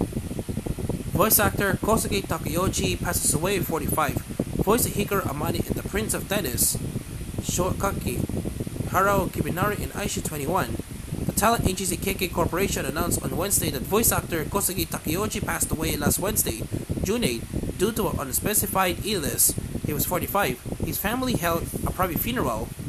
Voice actor Kousuke Takeuchi passes away at 45. Voice of Hikaru Amane in The Prince of Tennis. Kakei, Harao, Kiminari, and Eyeshield 21. The talent agency Kakei Corporation announced on Wednesday that voice actor Kousuke Takeuchi passed away last Wednesday, June 8, due to an unspecified illness. He was 45. His family held a private funeral.